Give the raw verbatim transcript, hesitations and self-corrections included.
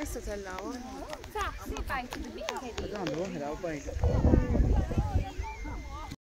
sta là. Sì, fai, tu devi No, no, era un po'.